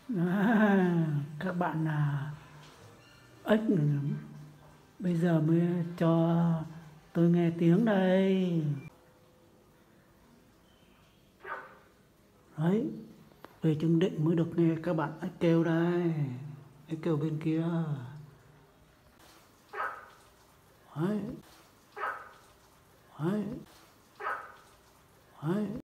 Các bạn là ếch, bây giờ mới cho tôi nghe tiếng đây. Đấy, về Trương Định mới được nghe các bạn ếch kêu đây. Ếch kêu bên kia. Đấy. Đấy. Đấy.